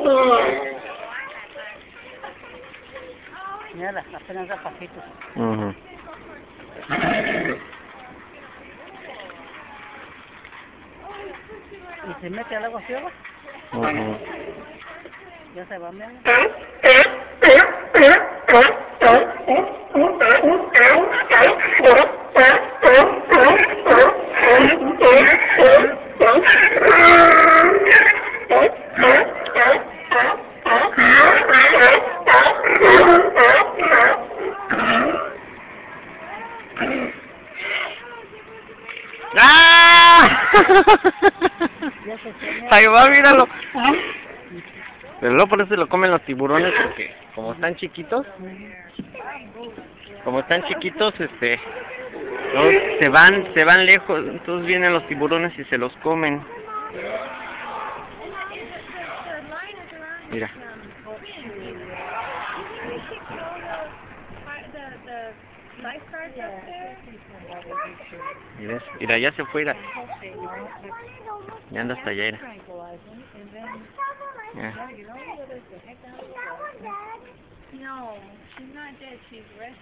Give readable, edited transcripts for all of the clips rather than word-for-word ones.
Mira, apenas da pasitos. Y se mete al agua ciega. Ya se va, mira. ¡Ah! Ahí va, míralo. Pero luego por eso se lo comen los tiburones, porque como están chiquitos, luego se van lejos, entonces vienen los tiburones y se los comen. Mira. Mira, ya se fue. Ya anda hasta allá. No, she's not dead. She's resting.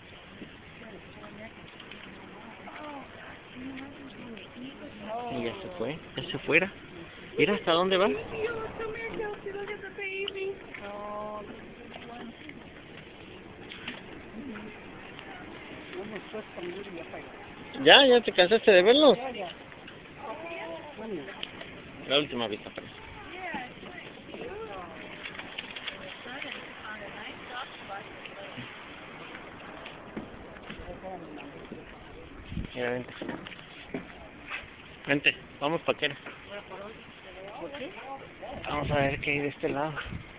Y ya se fue. Ya se fuera. Mira hasta dónde va. Ya te cansaste de verlos. La última vista, parece. Mira, vente. Vente, vamos pa' qué. Vamos a ver qué hay de este lado.